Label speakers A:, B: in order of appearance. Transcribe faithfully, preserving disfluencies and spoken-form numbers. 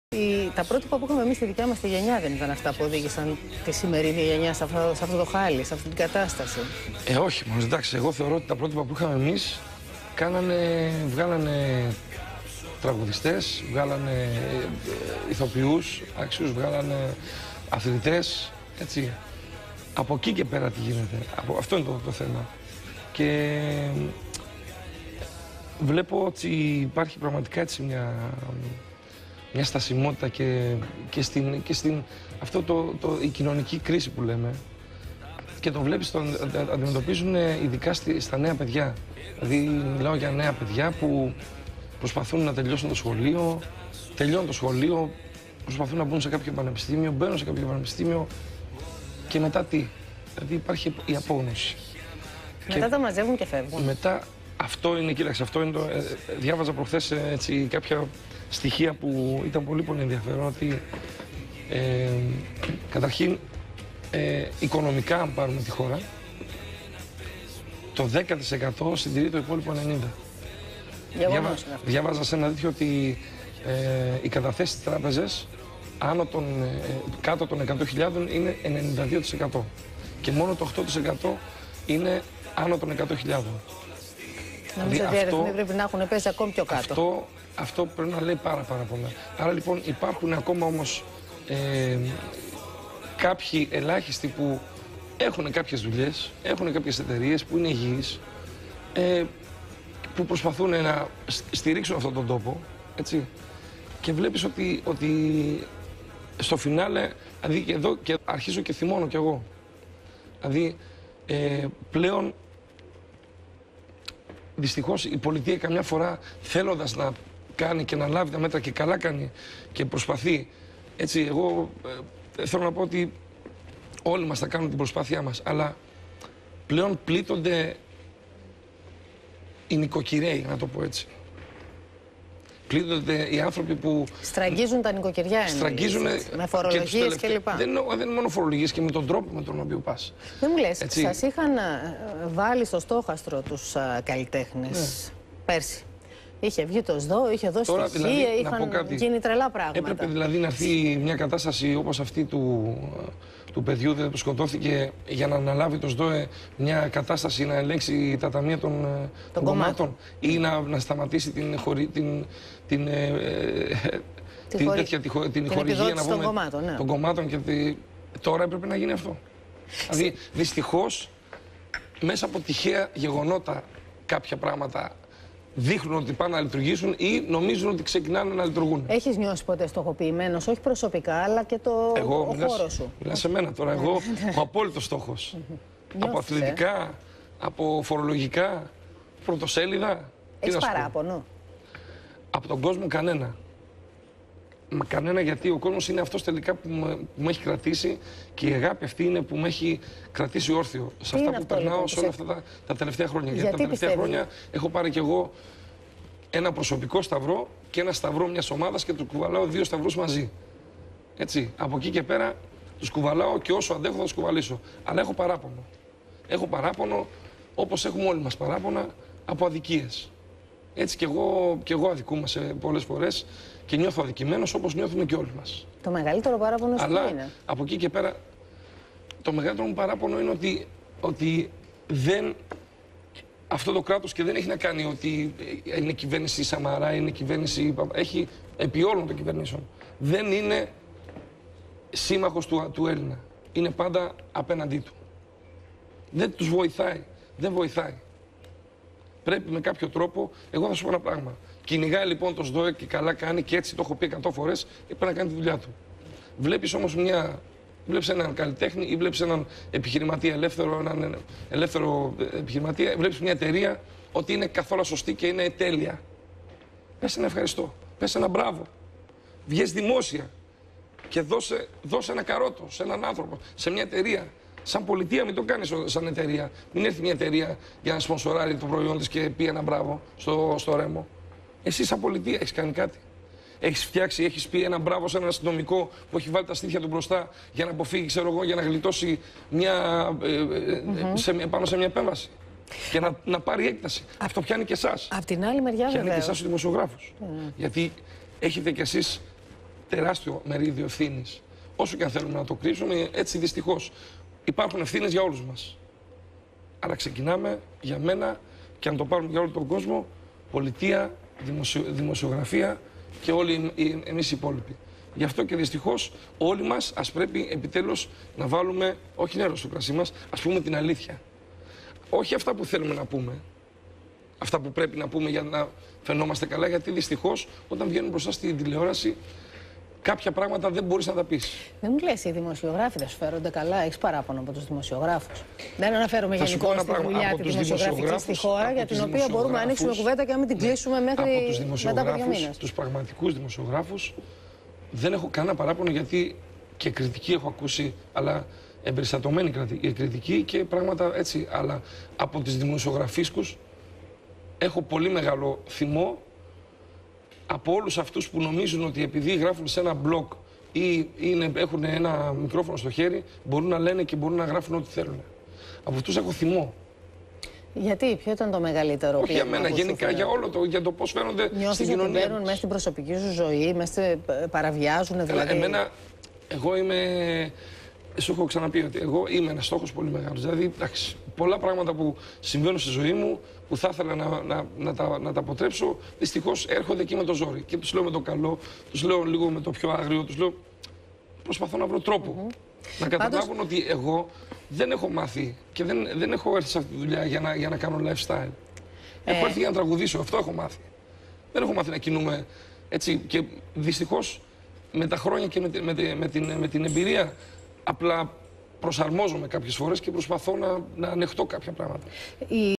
A: Η, τα πρότυπα που είχαμε εμείς στη δικιά μας τη γενιά δεν ήταν αυτά που οδήγησαν τη σημερινή γενιά σε αυτό, σε αυτό το χάλι, σε αυτή την κατάσταση.
B: Ε, όχι, μόνος εντάξει, εγώ θεωρώ ότι τα πρότυπα που είχαμε εμείς κάνανε, βγάλανε τραγουδιστές, βγάλανε ε, ε, ηθοποιούς, άξιους, βγάλανε αθλητές, έτσι. Από εκεί και πέρα τι γίνεται, από, αυτό είναι το, το θέμα. Και βλέπω ότι υπάρχει πραγματικά έτσι μια... μια στασιμότητα και, και, στην, και στην αυτό το, το, η κοινωνική κρίση που λέμε και το βλέπεις, το αντιμετωπίζουν ειδικά στη, στα νέα παιδιά. Δηλαδή μιλάω για νέα παιδιά που προσπαθούν να τελειώσουν το σχολείο, τελειώνουν το σχολείο, προσπαθούν να μπουν σε κάποιο πανεπιστήμιο, μπαίνουν σε κάποιο πανεπιστήμιο και μετά τι, δηλαδή υπάρχει η απόγνωση.
A: Μετά και τα μαζεύουν και φεύγουν.
B: Μετά αυτό είναι, κοίταξε, αυτό είναι το, ε, διάβαζα προχθές έτσι κάποια στοιχεία που ήταν πολύ πολύ ενδιαφέρον, ότι ε, καταρχήν ε, οικονομικά, αν πάρουμε τη χώρα, το δέκα τοις εκατό συντηρεί το υπόλοιπο ενενήντα τοις εκατό. Διάβα, διάβαζα σε ένα τέτοιο ότι ε, οι καταθέσεις στις τράπεζες άνω των, ε, κάτω των εκατό χιλιάδων είναι ενενήντα δύο τοις εκατό και μόνο το οκτώ τοις εκατό είναι άνω των εκατό χιλιάδων.
A: Νομίζω ότι οι αριθμοί πρέπει να έχουν πέσει ακόμη πιο κάτω.
B: Αυτό, αυτό πρέπει να λέει πάρα πάρα πολλά. Άρα λοιπόν υπάρχουν ακόμα όμως ε, κάποιοι ελάχιστοι που έχουν κάποιες δουλειές, έχουν κάποιες εταιρείες που είναι υγιείς, ε, που προσπαθούν να στηρίξουν αυτόν τον τόπο, έτσι. Και βλέπεις ότι, ότι στο φινάλε, δηλαδή και εδώ και αρχίζω και θυμώνω κι εγώ. Δηλαδή ε, πλέον δυστυχώς η πολιτεία καμιά φορά θέλοντας να κάνει και να λάβει τα μέτρα και καλά κάνει και προσπαθεί. Έτσι, εγώ ε, θέλω να πω ότι όλοι μας θα κάνουν την προσπάθειά μας, αλλά πλέον πλήττονται οι νοικοκυρέοι, να το πω έτσι. Πλήττονται οι άνθρωποι που...
A: Στραγγίζουν τα νοικοκυριά,
B: στραγγίζουν
A: με φορολογίες
B: και,
A: και λοιπά.
B: Δεν, δεν είναι μόνο φορολογίες, και με τον τρόπο με τον οποίο πας.
A: Δεν μου λες,
B: έτσι.
A: Σας είχαν βάλει στο στόχαστρο τους α, καλλιτέχνες ναι. πέρσι. Είχε βγει το ΣΔΟ, είχε δώσει
B: Τώρα,
A: στοιχεία,
B: δηλαδή,
A: είχαν γίνει τρελά πράγματα.
B: Έπρεπε δηλαδή να έρθει μια κατάσταση όπως αυτή του, του παιδιού που σκοτώθηκε για να αναλάβει το ΣΔΟΕ, μια κατάσταση να ελέγξει τα ταμεία των, των κομμάτων ή να, να σταματήσει την, χωρι, την, την, ε,
A: τη
B: την,
A: χωρι...
B: τέτοια, τη, την, την
A: χορηγία
B: να
A: των κομμάτων. Ναι.
B: Των κομμάτων και τη, τώρα έπρεπε να γίνει αυτό. Δηλαδή δυστυχώς μέσα από τυχαία γεγονότα κάποια πράγματα δείχνουν ότι πάνε να λειτουργήσουν ή νομίζουν ότι ξεκινάνε να λειτουργούν. Έχεις
A: νιώσει ποτέ στοχοποιημένος, όχι προσωπικά, αλλά και το
B: εγώ,
A: ο
B: μιλάς,
A: χώρος σου?
B: Μιλάς σε μένα τώρα. Εγώ ο απόλυτος στόχος. Από αθλητικά, ε? από φορολογικά, πρωτοσέλιδα.
A: Έχεις παράπονο?
B: Από τον κόσμο κανένα. Μα κανένα, γιατί ο κόσμος είναι αυτός τελικά που με, που με έχει κρατήσει και η αγάπη αυτή είναι που με έχει κρατήσει όρθιο σε αυτά που περνάω λοιπόν, σε όλα αυτά τα, τα τελευταία χρόνια. Γιατί, γιατί τα τελευταία πιστεύει? χρόνια έχω πάρει κι εγώ ένα προσωπικό σταυρό και ένα σταυρό μιας ομάδας και του κουβαλάω δύο σταυρούς μαζί. Έτσι. Από εκεί και πέρα τους κουβαλάω και όσο αντέχω θα τους κουβαλήσω. Αλλά έχω παράπονο. Έχω παράπονο, όπως έχουμε όλοι μας παράπονα, από αδικίες. Έτσι κι εγώ, κι εγώ αδικούμαι πολλές φορές και νιώθω αδικημένος, όπως νιώθουμε και όλοι μας.
A: Το μεγαλύτερο παράπονο σου
B: Αλλά
A: είναι?
B: Από εκεί και πέρα, το μεγαλύτερο μου παράπονο είναι ότι, ότι δεν, αυτό το κράτος, και δεν έχει να κάνει ότι είναι κυβέρνηση Σαμαρά, είναι κυβέρνηση, έχει επί όλων των κυβερνήσεων. Δεν είναι σύμμαχος του, του Έλληνα. Είναι πάντα απέναντί του. Δεν τους βοηθάει. Δεν βοηθάει. Πρέπει με κάποιο τρόπο, εγώ θα σου πω ένα πράγμα. Κυνηγάει λοιπόν το ΣΔΟΕ και καλά κάνει, και έτσι το έχω πει εκατό φορές, πρέπει να κάνει τη δουλειά του. Βλέπεις όμως μια, βλέπεις έναν καλλιτέχνη ή βλέπεις έναν επιχειρηματία ελεύθερο, έναν ελεύθερο επιχειρηματία, βλέπεις μια εταιρεία ότι είναι καθόλου σωστή και είναι τέλεια. Πες ένα ευχαριστώ, πες ένα μπράβο. Βγες δημόσια και δώσε, δώσε ένα καρότο σε έναν άνθρωπο, σε μια εταιρεία. Σαν πολιτεία μην το κάνεις σαν εταιρεία. Μην έρθει μια εταιρεία για να σπονσοράρει το προϊόν της και πει ένα μπράβο στο, στο ρέμο. Εσύ σαν πολιτεία έχεις κάνει κάτι? Έχεις φτιάξει, έχεις πει ένα μπράβο σε έναν αστυνομικό που έχει βάλει τα στήθια του μπροστά για να αποφύγει, ξέρω εγώ, για να γλιτώσει μια, ε, ε, mm-hmm. σε, πάνω σε μια επέμβαση. Και να, να πάρει έκταση. Α, αυτό πιάνει και εσάς.
A: Απ' την άλλη μεριά,
B: πιάνει
A: βεβαίως.
B: και εσάς τους δημοσιογράφους. Mm. Γιατί έχετε κι εσείς τεράστιο μερίδιο ευθύνης. Όσο και αν θέλουμε να το κρύψουμε, έτσι δυστυχώς υπάρχουν ευθύνες για όλους μας. Αλλά ξεκινάμε για μένα και αν το πάρουμε για όλο τον κόσμο, πολιτεία, δημοσιο, δημοσιογραφία και όλοι εμείς οι υπόλοιποι. Γι' αυτό και δυστυχώς όλοι μας ας πρέπει επιτέλους να βάλουμε, όχι νερό στο κρασί μας, ας πούμε την αλήθεια. Όχι αυτά που θέλουμε να πούμε, αυτά που πρέπει να πούμε για να φαινόμαστε καλά, γιατί δυστυχώς όταν βγαίνουν μπροστά στην τηλεόραση κάποια πράγματα δεν μπορείς να τα πεις.
A: Δεν μου λες, οι δημοσιογράφοι δεν σου φέρονται καλά, έχεις παράπονο από τους δημοσιογράφους. Δεν αναφέρομαι γενικώς στη δουλειά τη δημοσιογραφική στη χώρα, για την οποία μπορούμε να ανοίξουμε κουβέντα και να μην την κλείσουμε μέχρι μετά από δύο μήνες.
B: Τους πραγματικούς δημοσιογράφους δεν έχω κανένα παράπονο, γιατί και κριτική έχω ακούσει, αλλά εμπεριστατωμένη κριτική και πράγματα έτσι. Αλλά από τις δημοσιογραφίσκους έχω πολύ μεγάλο θυμό από όλους αυτούς που νομίζουν ότι επειδή γράφουν σε ένα blog ή είναι, έχουν ένα μικρόφωνο στο χέρι, μπορούν να λένε και μπορούν να γράφουν ό,τι θέλουν. Από αυτούς έχω θυμό.
A: Γιατί, ποιο ήταν το μεγαλύτερο
B: Όχι για μένα, γενικά για όλο το, για το πώς φαίνονται
A: Νιώθεις
B: στην κοινωνία.
A: Νιώθεις ότι μπαίνουν μέσα στην προσωπική σου ζωή, μέσα παραβιάζουν δηλαδή.
B: Εμένα, εγώ είμαι, σου έχω ξαναπεί ότι εγώ είμαι ένας στόχος πολύ μεγάλος. Δηλαδή, εντάξει, πολλά πράγματα που συμβαίνουν στη ζωή μου, που θα ήθελα να, να, να, τα, να τα αποτρέψω, δυστυχώς έρχονται εκεί με το ζόρι. Και τους λέω με το καλό, τους λέω λίγο με το πιο άγριο, τους λέω, προσπαθώ να βρω τρόπο. Mm-hmm. Να καταλάβουν Πάντως... ότι εγώ δεν έχω μάθει και δεν, δεν έχω έρθει σε αυτή τη δουλειά για να, για να κάνω lifestyle. Ε... Έχω έρθει για να τραγουδήσω, αυτό έχω μάθει. Δεν έχω μάθει να κινούμε έτσι. Και δυστυχώς με τα χρόνια και με, με, με, με, την, με την εμπειρία απλά προσαρμόζομαι κάποιες φορές και προσπαθώ να, να ανεχτώ κάποια πράγματα. Η...